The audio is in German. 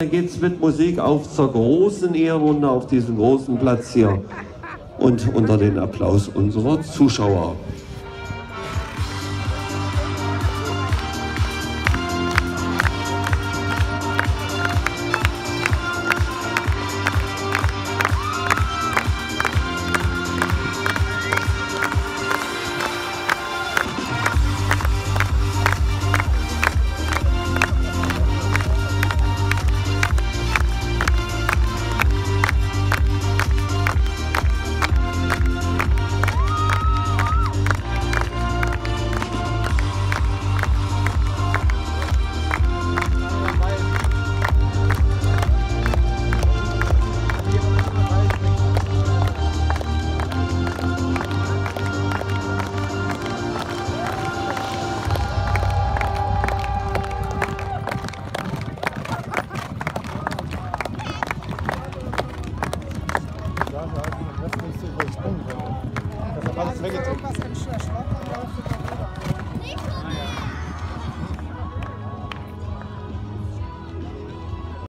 Dann geht es mit Musik auf zur großen Ehrrunde auf diesem großen Platz hier und unter den Applaus unserer Zuschauer. Alles weggezogen.